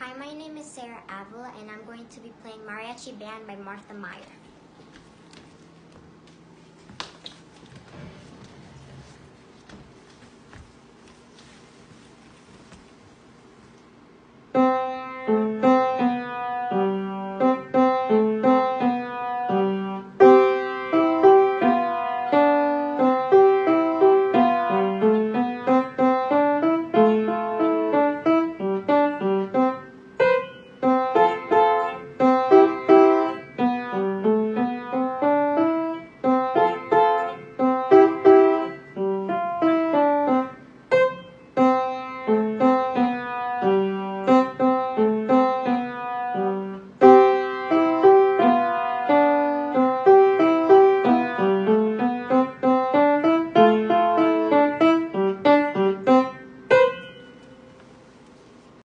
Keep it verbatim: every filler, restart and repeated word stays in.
Hi, my name is Sarah Avila, and I'm going to be playing Mariachi Band by Martha Meyer.